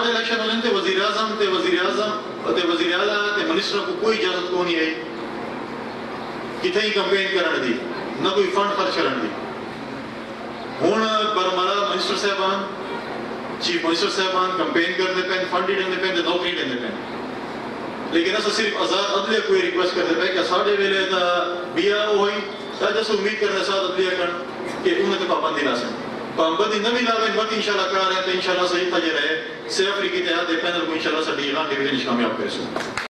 साढ़े इलेक्शन वाले थे वजीर आजम ते वजीर आला ते मिनिस्टर को कोई इजाजत को नहीं है किथे ही कंपेन करने दी ना कोई फंड खर्च करने दी। हुण बरमाला मिनिस्टर साहबान चीफ मिनिस्टर साहबान कंपेन करते पे फंड ही देंगे पे नौकरी देंगे पे लेकिन अस सिर्फ आजाद अदलिया कोई रिक्वेस्ट करते पे कि साढ़े वेले दा बिया होई साडे से उम्मीद करने साथ अदलिया कर कि उन्हें तो पाबंदी ला सकें पाबंदी नवी लावे वक्त इंशाल्लाह कर रहे हैं तो इंशाल्लाह सही तजे रहे सिर्फ अफ्रीकी इत्तेहाद पैनल को इंशाल्लाह साडी डिवीजन कामयाब कर सकें।